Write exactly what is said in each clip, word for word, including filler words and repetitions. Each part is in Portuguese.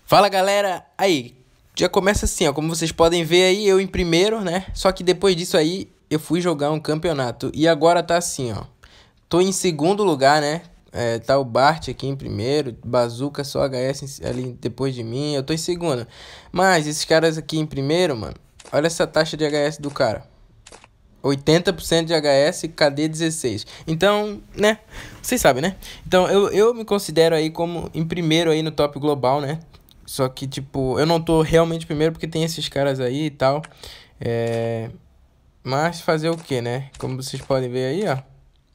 Fala galera, aí, já começa assim, ó, como vocês podem ver aí, eu em primeiro, né? Só que depois disso aí, eu fui jogar um campeonato e agora tá assim, ó. Tô em segundo lugar, né? É, tá o Bart aqui em primeiro, Bazooka só H S em- ali depois de mim, eu tô em segundo. Mas esses caras aqui em primeiro, mano, olha essa taxa de H S do cara. oitenta por cento de H S, K D dezesseis. Então, né? Vocês sabem, né? Então, eu, eu me considero aí como em primeiro aí no top global, né? Só que, tipo, eu não tô realmente primeiro porque tem esses caras aí e tal. É... Mas fazer o que, né? Como vocês podem ver aí, ó.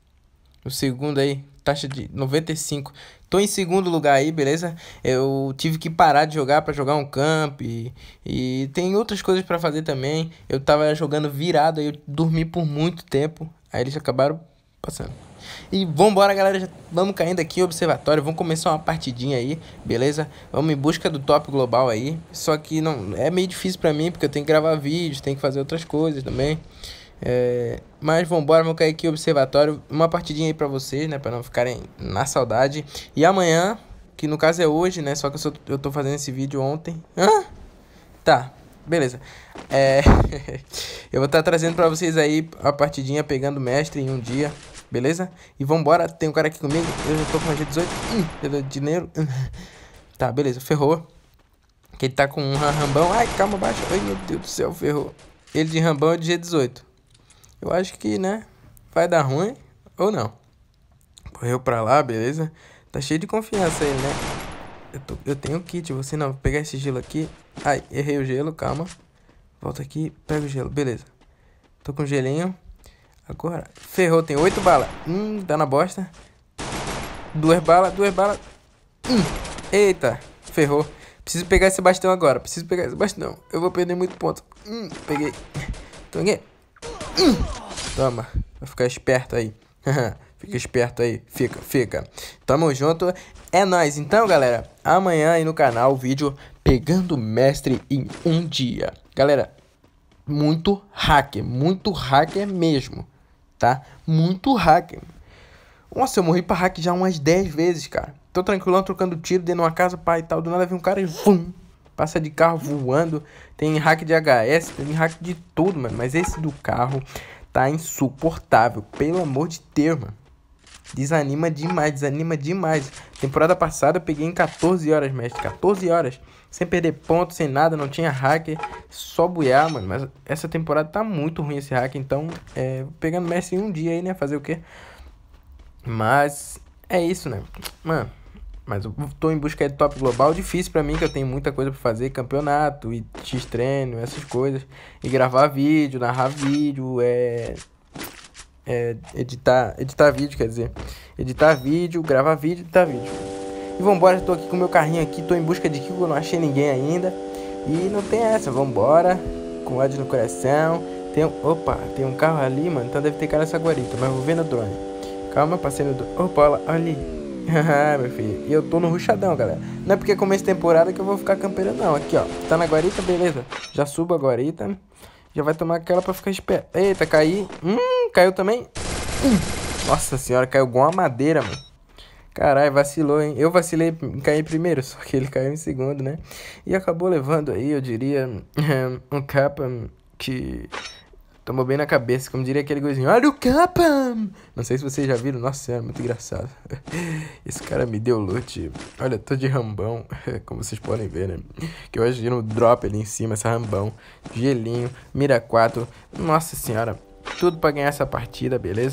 O segundo aí, taxa de noventa e cinco. Tô em segundo lugar aí, beleza? Eu tive que parar de jogar pra jogar um camp e, e tem outras coisas pra fazer também. Eu tava jogando virado aí, eu dormi por muito tempo. Aí eles acabaram passando. E vambora, galera. Já vamos caindo aqui, observatório. Vamos começar uma partidinha aí, beleza? Vamos em busca do top global aí. Só que não é meio difícil pra mim, porque eu tenho que gravar vídeos, tenho que fazer outras coisas também. É, mas vambora, vamos cair aqui observatório. Uma partidinha aí pra vocês, né? Pra não ficarem na saudade. E amanhã, que no caso é hoje, né? Só que eu, sou, eu tô fazendo esse vídeo ontem. Hã? Tá, beleza. É, eu vou estar trazendo pra vocês aí a partidinha pegando mestre em um dia, beleza? E vambora, tem um cara aqui comigo. Eu já tô com a G dezoito. Hum, eu dou dinheiro. Tá, beleza, ferrou. Que ele tá com um rambão. Ai, calma, baixa. Ai, meu Deus do céu, ferrou. Ele de rambão é de G dezoito. Eu acho que, né, vai dar ruim ou não. Correu pra lá, beleza? Tá cheio de confiança aí, né? Eu, tô, eu tenho kit, você não. Vou pegar esse gelo aqui. Ai, errei o gelo, calma. Volta aqui, pega o gelo, beleza. Tô com gelinho. Agora, ferrou, tem oito balas. Hum, tá na bosta. Duas balas, duas balas. Hum, eita, ferrou. Preciso pegar esse bastão agora. Preciso pegar esse bastão. Eu vou perder muito ponto. Hum, peguei. Peguei. Toma, vai ficar esperto aí. Fica esperto aí, fica, fica. Tamo junto, é nóis. Então, galera, amanhã aí no canal o vídeo pegando mestre em um dia. Galera, muito hacker, muito hacker mesmo, tá? Muito hacker. Nossa, eu morri pra hack já umas dez vezes, cara. Tô tranquilão, trocando tiro dentro de uma casa, pai e tal. Do nada vem um cara e vum, passa de carro voando. Tem hack de H S, tem hack de tudo, mano. Mas esse do carro tá insuportável. Pelo amor de Deus, mano. Desanima demais, desanima demais. Temporada passada eu peguei em quatorze horas, mestre. quatorze horas. Sem perder ponto, sem nada, não tinha hacker. Só buiar, mano. Mas essa temporada tá muito ruim esse hack. Então, é, pegando mestre em um dia aí, né? Fazer o quê? Mas é isso, né? Mano, mas eu tô em busca de top global. Difícil pra mim, que eu tenho muita coisa pra fazer. Campeonato, e X-treino, essas coisas. E gravar vídeo, narrar vídeo, é... É, editar, editar vídeo, quer dizer. Editar vídeo, gravar vídeo, editar vídeo. E vambora, tô aqui com o meu carrinho aqui. Tô em busca de Kill, eu não achei ninguém ainda. E não tem essa, vambora. Com ódio no coração. Tem um, opa, tem um carro ali, mano. Então deve ter cara nessa guarita, mas vou ver no drone. Calma, passei no drone. Opa, olha ali. Haha, meu filho. E eu tô no ruchadão, galera. Não é porque é começo de temporada que eu vou ficar campeiro, não. Aqui, ó. Tá na guarita, beleza. Já subo a guarita. Já vai tomar aquela pra ficar esperto. Eita, caí. Hum, caiu também. Hum. Nossa senhora, caiu igual uma madeira, mano. Caralho, vacilou, hein? Eu vacilei em cair primeiro, só que ele caiu em segundo, né? E acabou levando aí, eu diria, um capa que tomou bem na cabeça, como diria aquele gurizinho. Olha o capa! Não sei se vocês já viram, nossa senhora, muito engraçado. Esse cara me deu loot. Olha, tô de rambão, como vocês podem ver, né? Que hoje no drop ali em cima, essa rambão. Gelinho, mira quatro. Nossa senhora, tudo pra ganhar essa partida, beleza?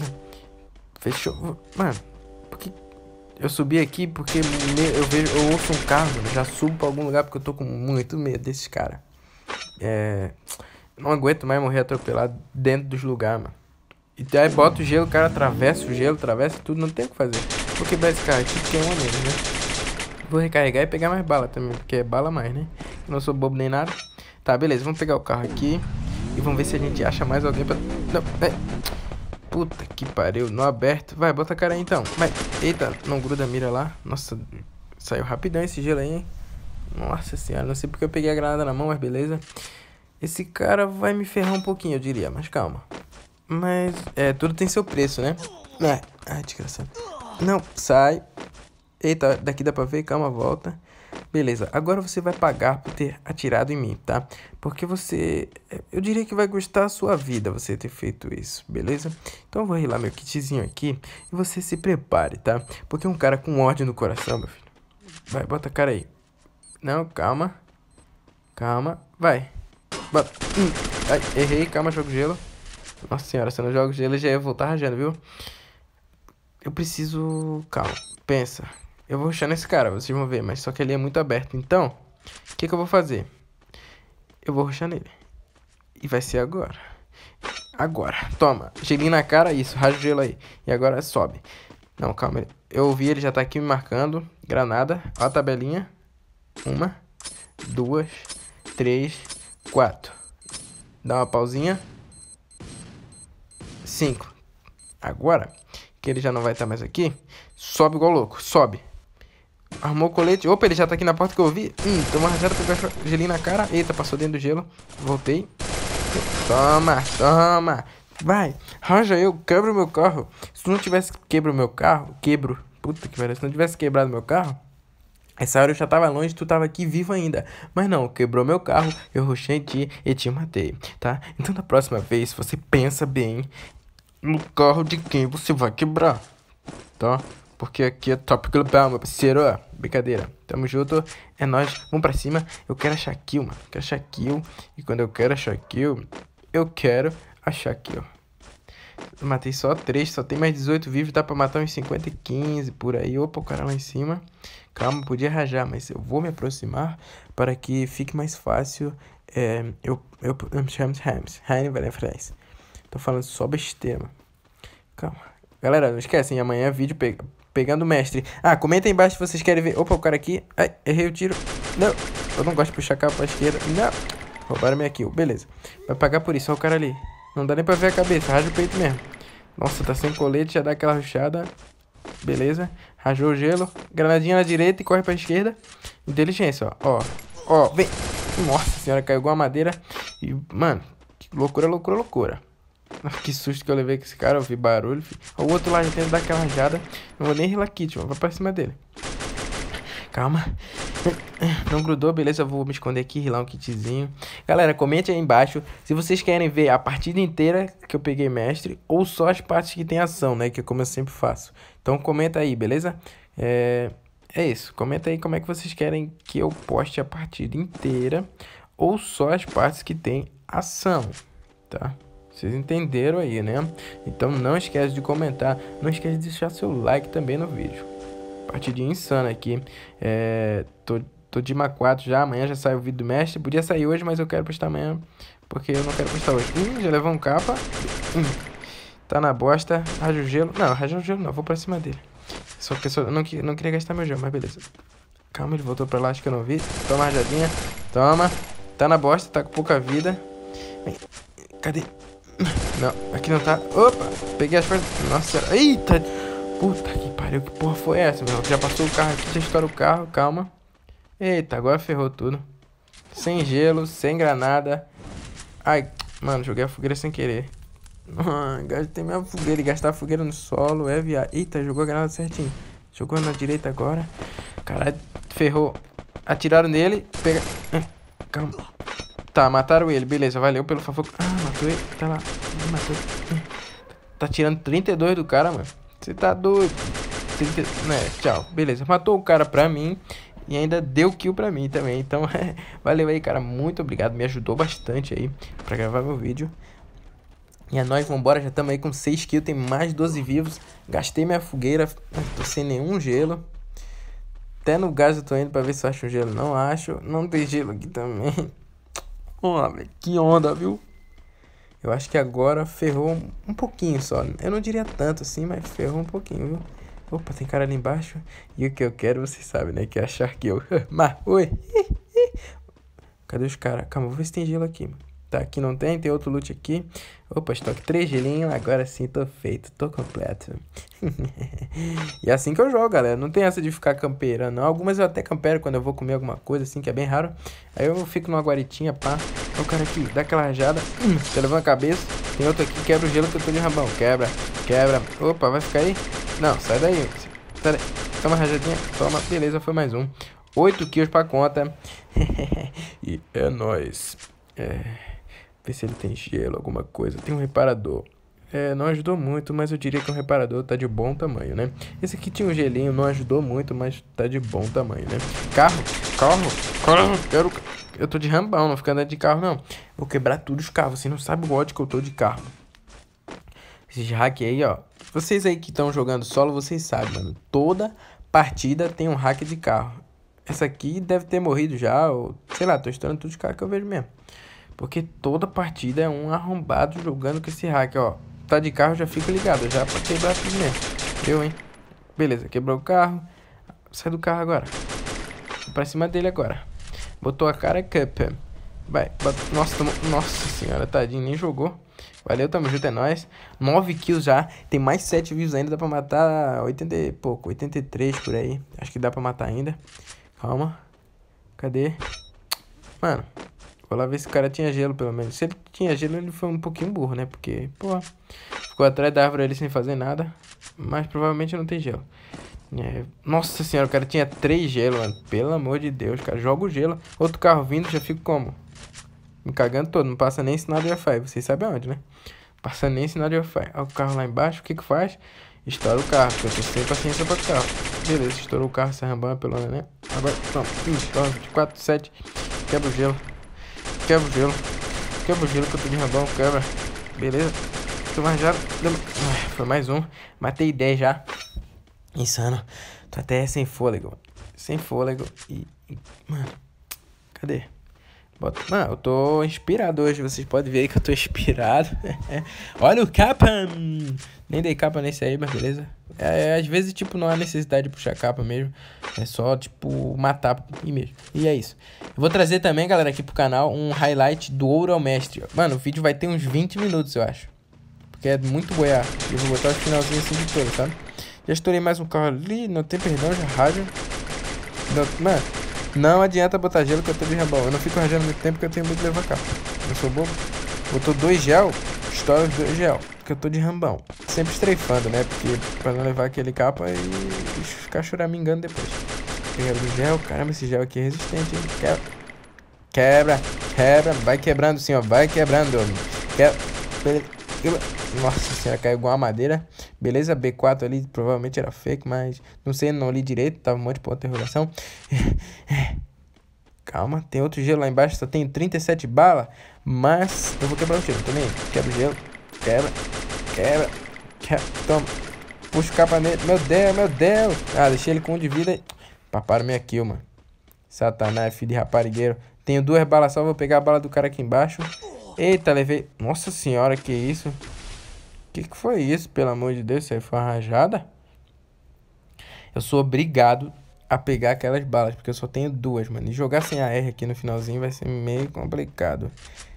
Fechou. Mano, porque eu subi aqui porque eu vejo, eu ouço um carro, mano. Já subo pra algum lugar porque eu tô com muito medo desses caras. É... Não aguento mais morrer atropelado dentro dos lugares, mano. E aí bota o gelo, o cara atravessa o gelo, atravessa tudo, não tem o que fazer. Vou quebrar esse cara aqui porque é uma menos, né? Vou recarregar e pegar mais bala também, porque é bala mais, né? Eu não sou bobo nem nada. Tá, beleza, vamos pegar o carro aqui. E vamos ver se a gente acha mais alguém pra... Não, é... Puta que pariu, no aberto. Vai, bota a cara aí então. Vai. Eita, não gruda a mira lá. Nossa, saiu rapidão esse gelo aí, hein? Nossa senhora, não sei porque eu peguei a granada na mão, mas beleza. Esse cara vai me ferrar um pouquinho, eu diria, mas calma. Mas, é, tudo tem seu preço, né? É, ai, desgraçado. Não, sai. Eita, daqui dá pra ver, calma, volta. Beleza, agora você vai pagar por ter atirado em mim, tá? Porque você... Eu diria que vai custar a sua vida você ter feito isso, beleza? Então eu vou rilar meu kitzinho aqui e você se prepare, tá? Porque um cara com ódio no coração, meu filho... Vai, bota a cara aí. Não, calma. Calma, vai. Bota. Hum. Ai, errei, calma, jogo gelo. Nossa senhora, se eu não jogo gelo, já ia voltar rajando, viu? Eu preciso... Calma, pensa. Eu vou rushar nesse cara, vocês vão ver. Mas só que ele é muito aberto. Então, o que que eu vou fazer? Eu vou rushar nele. E vai ser agora. Agora. Toma. Gelinho na cara, isso. Raio gelo aí. E agora sobe. Não, calma. Eu ouvi, ele já tá aqui me marcando. Granada. Ó a tabelinha. Uma. Duas. Três. Quatro. Dá uma pausinha. Cinco. Agora... que ele já não vai estar mais aqui, sobe igual louco, sobe. Armou o colete, opa, ele já tá aqui na porta que eu vi. Hum, tomou uma rajada, pegou gelinho na cara. Eita, passou dentro do gelo, voltei. Toma, toma. Vai, raja eu, quebra o meu carro. Se tu não tivesse quebra o meu carro, quebro, puta que pariu, se não tivesse quebrado meu carro, essa hora eu já tava longe, tu tava aqui vivo ainda. Mas não, quebrou meu carro, eu rushei em ti e te matei, tá? Então da próxima vez, você pensa bem no carro de quem você vai quebrar, tá? Porque aqui é Top Global, meu parceiro. Brincadeira, tamo junto, é nóis, vamos pra cima. Eu quero achar kill, mano, quero achar kill. E quando eu quero achar kill, eu quero achar kill. Eu matei só três, só tem mais dezoito vivos. Dá pra matar uns cinquenta e quinze por aí. Opa, o cara lá em cima. Calma, podia rajar, mas eu vou me aproximar para que fique mais fácil. É, eu, eu, eu me chamo Rams, Raine Valefres. Tô falando só besteira, mano. Calma. Galera, não esquecem, amanhã é vídeo pe pegando o mestre. Ah, comenta aí embaixo se vocês querem ver. Opa, o cara aqui. Ai, errei o tiro. Não, eu não gosto de puxar a capa pra esquerda. Não. Roubaram minha kill. Beleza. Vai pagar por isso. Olha o cara ali. Não dá nem pra ver a cabeça. Raja o peito mesmo. Nossa, tá sem colete. Já dá aquela rushada. Beleza. Rajou o gelo. Granadinha na direita e corre pra esquerda. Inteligência, ó. Ó. Ó, vem. Nossa senhora, caiu igual a madeira. E, mano, que loucura, loucura, loucura. Que susto que eu levei com esse cara, eu ouvi barulho. Filho. O outro lá já tenta dar aquela rajada. Não vou nem rilar kit, mano. Vai pra cima dele. Calma. Não grudou, beleza? Eu vou me esconder aqui, rilar um kitzinho. Galera, comente aí embaixo se vocês querem ver a partida inteira que eu peguei mestre ou só as partes que tem ação, né? Que é como eu sempre faço. Então comenta aí, beleza? É, é isso. Comenta aí como é que vocês querem que eu poste a partida inteira ou só as partes que tem ação, tá? Vocês entenderam aí, né? Então não esquece de comentar. Não esquece de deixar seu like também no vídeo. Partidinha insana aqui. É, tô, tô de Ma quatro já. Amanhã já sai o vídeo do mestre. Podia sair hoje, mas eu quero postar amanhã. Porque eu não quero postar hoje. Hum, já levou um capa. Hum, tá na bosta. Raja o gelo. Não, raja o gelo não. Vou pra cima dele. Só que eu não, não queria gastar meu gelo, mas beleza. Calma, ele voltou pra lá. Acho que eu não vi. Toma a rajadinha. Toma. Tá na bosta. Tá com pouca vida. Cadê? Não, aqui não tá. Opa, peguei as coisas. Nossa, eita. Puta que pariu, que porra foi essa, meu? Já passou o carro aqui, já estourou o carro, calma. Eita, agora ferrou tudo. Sem gelo, sem granada. Ai, mano, joguei a fogueira sem querer. Ah, gastei minha fogueira e gastar a fogueira no solo, é viado. Eita, jogou a granada certinho. Jogou na direita agora. Caralho, ferrou. Atiraram nele, pega. Calma. Tá, mataram ele, beleza, valeu pelo favor. Ah, matou ele, tá lá, ele matou. Tá tirando trinta e dois do cara, mano. Você tá doido. trinta... Né, tchau, beleza. Matou o cara pra mim e ainda deu kill pra mim também. Então, valeu aí, cara, muito obrigado. Me ajudou bastante aí pra gravar meu vídeo. E é nóis, vambora, já estamos aí com seis kills, tem mais doze vivos. Gastei minha fogueira, tô sem nenhum gelo. Até no gás eu tô indo pra ver se eu acho um gelo. Não acho, não tem gelo aqui também. Olha, que onda, viu? Eu acho que agora ferrou um, um pouquinho só. Eu não diria tanto assim, mas ferrou um pouquinho, viu? Opa, tem cara ali embaixo. E o que eu quero, vocês sabem, né? Que é achar que eu... Mas, oi! Cadê os caras? Calma, vou ver se tem gelo aqui. Tá, aqui não tem, tem outro loot aqui. Opa, estoque três gelinhos. Agora sim, tô feito, tô completo. E é assim que eu jogo, galera. Não tem essa de ficar campeirando, não. Algumas eu até campero quando eu vou comer alguma coisa, assim, que é bem raro. Aí eu fico numa guaritinha, pá. Olha o cara aqui, dá aquela rajada. Hum, tá levando a cabeça. Tem outro aqui, quebra o gelo que eu tô de rabão. Quebra, quebra. Opa, vai ficar aí? Não, sai daí. Sai daí. Toma rajadinha. Toma, beleza, foi mais um. oito kills pra conta. E é nóis. É, ver se ele tem gelo, alguma coisa. Tem um reparador. É, não ajudou muito, mas eu diria que o reparador tá de bom tamanho, né? Esse aqui tinha um gelinho, não ajudou muito, mas tá de bom tamanho, né? Carro, carro, carro, quero... Eu tô de rambão, não fica andando de carro, não. Vou quebrar tudo os carros, você não sabe o ódio que eu tô de carro. Esses hack aí, ó. Vocês aí que estão jogando solo, vocês sabem, mano. Toda partida tem um hack de carro. Essa aqui deve ter morrido já, ou... Sei lá, tô estourando tudo de carro que eu vejo mesmo. Porque toda partida é um arrombado jogando com esse hack, ó. Tá de carro, já fica ligado, já pra quebrar tudo mesmo. Eu, hein? Beleza, quebrou o carro. Sai do carro agora. Vou pra cima dele agora. Botou a cara, cup. Vai, bota... Nossa, tamo... Nossa senhora, tadinho, nem jogou. Valeu, tamo junto, é nóis. nove kills já. Tem mais sete views ainda, dá pra matar oitenta e pouco, oitenta e três por aí. Acho que dá pra matar ainda. Calma. Cadê? Mano, vou lá ver se o cara tinha gelo, pelo menos. Se ele tinha gelo, ele foi um pouquinho burro, né? Porque, pô, ficou atrás da árvore ali sem fazer nada. Mas provavelmente não tem gelo. É... Nossa senhora, o cara tinha três gelo, mano. Pelo amor de Deus, cara. Joga o gelo. Outro carro vindo, já fico como? Me cagando todo. Não passa nem sinal de Wi-Fi. Vocês sabem aonde, né? Passa nem sinal de Wi-Fi. Olha o carro lá embaixo. O que que faz? Estoura o carro. Porque eu tô sem paciência pra carro. Beleza, estourou o carro. Essa rambão pelo menos, né? Agora, toma. Um, quatro, sete. Quebra o gelo. Quebra o gelo. Quebra o gelo que eu tô de rambão. Quebra. Beleza. Tô mais já. Foi mais um. Matei dez já. Insano. Tô até sem fôlego. Sem fôlego. E. e mano. Cadê? Bota... Mano, eu tô inspirado hoje. Vocês podem ver aí que eu tô inspirado. Olha o capa. Nem dei capa nesse aí, mas beleza. É, às vezes, tipo, não há necessidade de puxar capa mesmo. É só, tipo, matar e mesmo. E é isso. Eu vou trazer também, galera, aqui pro canal um highlight do Ouro ao Mestre. Mano, o vídeo vai ter uns vinte minutos, eu acho. Porque é muito boiar. Eu vou botar o finalzinho assim de todo, sabe? Já estourei mais um carro ali. Não tem perdão, já rádio. Mano, não adianta botar gelo que eu tô de rambão. Eu não fico rajando muito tempo porque eu tenho medo de levar capa. Eu sou bobo. Botou dois gel, estoura os dois gel. Porque eu tô de rambão. Sempre estreifando, né? Porque pra não levar aquele capa e ficar choramingando depois. Pegaram o gel. Caramba, esse gel aqui é resistente, hein? Quebra. Quebra. Quebra. Vai quebrando sim, ó. Vai quebrando. Quebra. Nossa senhora, caiu igual uma madeira. Beleza, B quatro ali provavelmente era fake, mas não sei, não li direito. Tava um monte de ponto de interrogação. Calma, tem outro gelo lá embaixo. Só tenho trinta e sete balas. Mas eu vou quebrar o gelo também. Quebra o gelo. Quebra. Quebra. Quebra. Toma. Puxa o capa nele. Meu Deus, meu Deus. Ah, deixei ele com um de vida. Paparam minha kill, mano. Satanás, filho de raparigueiro. Tenho duas balas só. Vou pegar a bala do cara aqui embaixo. Eita, levei. Nossa senhora, que isso? Que que foi isso, pelo amor de Deus? Isso aí foi uma rajada? Eu sou obrigado a pegar aquelas balas, porque eu só tenho duas, mano. E jogar sem a R aqui no finalzinho vai ser meio complicado.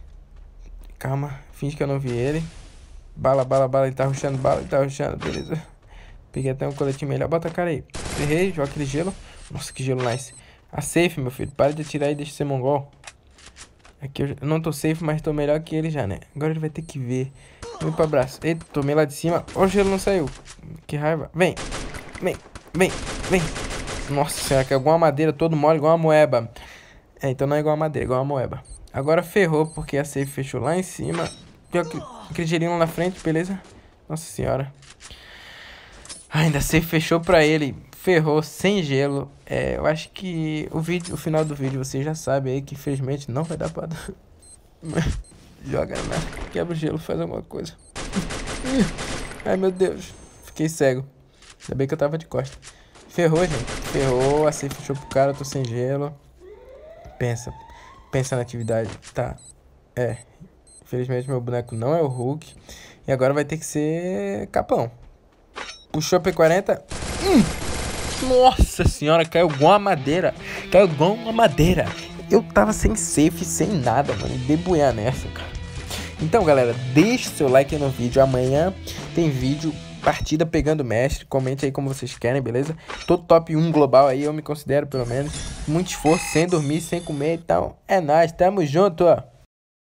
Calma, finge que eu não vi ele. Bala, bala, bala. Ele tá rushando bala, ele tá rushando, beleza. Peguei até um coletinho melhor. Bota a cara aí. Errei, joga aquele gelo. Nossa, que gelo nice. A safe, meu filho. Para de atirar e deixa de ser mongol. Aqui eu não tô safe, mas tô melhor que ele já, né? Agora ele vai ter que ver. Vem pro abraço. Eita, tomei lá de cima. Ó, o gelo não saiu. Que raiva. Vem. Vem. Vem. Vem. Nossa senhora, que é igual uma madeira, todo mole, igual uma moeba. É, então não é igual uma madeira, é igual uma moeba. Agora ferrou, porque a safe fechou lá em cima. Aquele gelinho lá na frente, beleza? Nossa senhora. Ainda a safe fechou pra ele. Ferrou, sem gelo. É, eu acho que o vídeo, o final do vídeo você já sabe aí que infelizmente não vai dar pra dar. Joga, né? Quebra o gelo, faz alguma coisa. Ai, meu Deus. Fiquei cego. Ainda bem que eu tava de costa. Ferrou, gente. Ferrou. A safe fechou pro cara, eu tô sem gelo. Pensa. Pensa na atividade. Tá. É. Infelizmente meu boneco não é o Hulk. E agora vai ter que ser capão. Puxou a P quarenta. Hum! Nossa senhora, caiu igual uma madeira. Caiu igual uma madeira. Eu tava sem safe, sem nada, mano. Debulhar nessa, cara. Então, galera, deixe seu like no vídeo. Amanhã tem vídeo, partida pegando mestre. Comente aí como vocês querem, beleza? Tô top um global aí, eu me considero, pelo menos. Muito esforço, sem dormir, sem comer. Então, é nóis. Tamo junto, ó.